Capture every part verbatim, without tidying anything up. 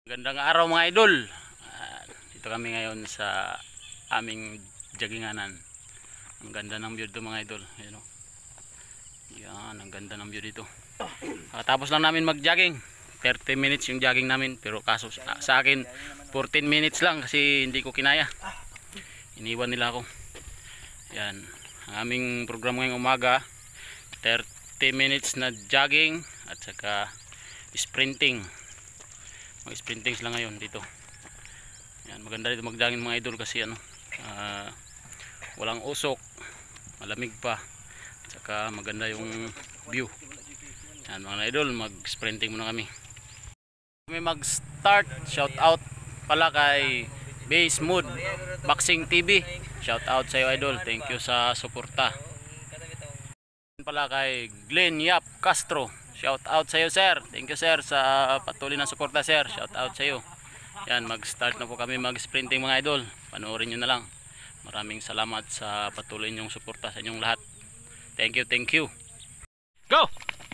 Gandang araw mga idol. Uh, dito kami ngayon sa aming jogginganan. Ang ganda ng view dito mga idol. Ayan, oh. Yan, ang ganda ng view dito. Uh, tapos lang namin mag-jogging. thirty minutes yung jogging namin. Pero kaso sa, sa akin fourteen minutes lang kasi hindi ko kinaya. Iniwan nila ako. Yan. Ang aming program ngayong umaga, thirty minutes na jogging at saka sprinting. Mag sprinting lang ngayon dito. Yan, maganda dito mag-jogging mga idol kasi ano, uh, walang usok, malamig pa, at saka maganda yung view. Yan mga idol, mag sprinting muna kami. Kami mag start. Shout out pala kay Base Mood Boxing T V. Shout out sa iyo idol, thank you sa suporta. Pala kay Glenn Yap Castro. Shout out sa iyo sir. Thank you sir sa patuloy na suporta sir. Shout out sa iyo. Yan, mag-start na po kami mag-sprinting mga idol. Panoorin niyo na lang. Maraming salamat sa patuloy niyong suporta sa inyong lahat. Thank you, thank you. Go!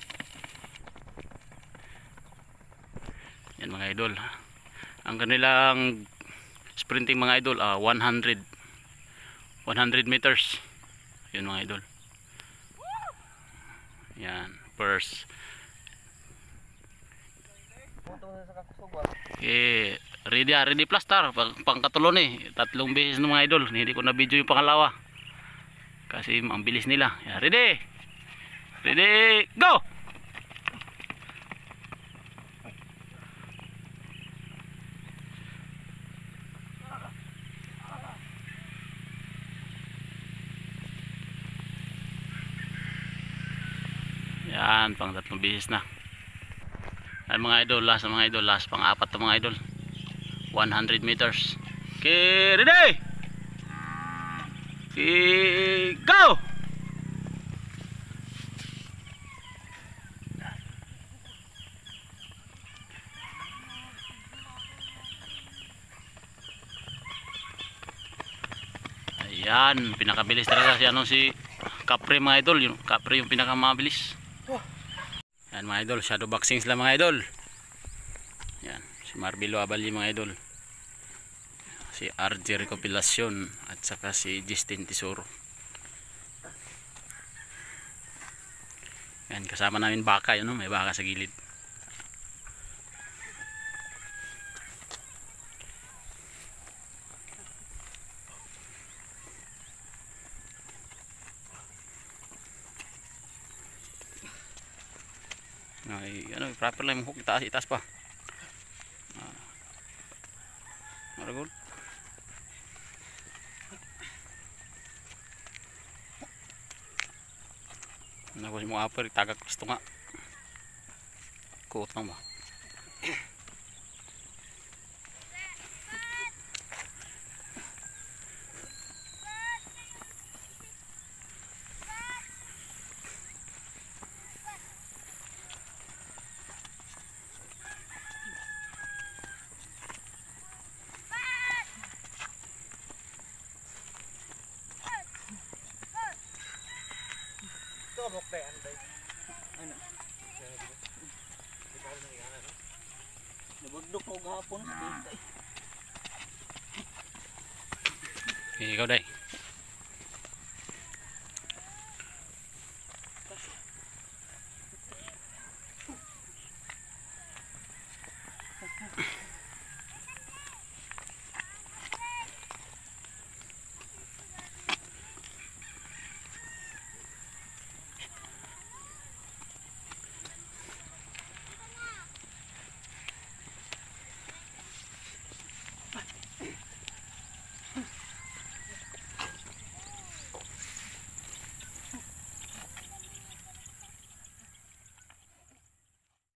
Yan mga idol. Ang kanilang sprinting mga idol, uh, one hundred meters. Yan mga idol. Yan, first. Okay, ready ah, ready plaster pang, pangkatulon eh, tatlong beses ng mga idol. Hindi ko na video yung pangalawa kasi ang bilis nila. Yan, ready, ready, go! Yan, pang tatlong beses na. Ay mga idol, last na mga idol, last pang apat na mga idol, one hundred meters. Okay, ready, okay, go! Ayan, pinakabilis talaga si ano, si Capri mga idol. Yung Capri yung pinakamabilis. Yan mga idol, shadow boxing sila mga idol. Yan, si Marbelo Abali mga idol, si R J Recopilacion at saka si Justin Tesoro. Yan, kasama namin baka, yun, no? May baka sa gilid. Ay, ano, proper lang yung hook, itaas, itaas pa. Ah. Maragol. Ano ko si mga upper, tagak gusto nga. Kuot lang ba? Nabugdok ko gahapon. Okay, ikaw day.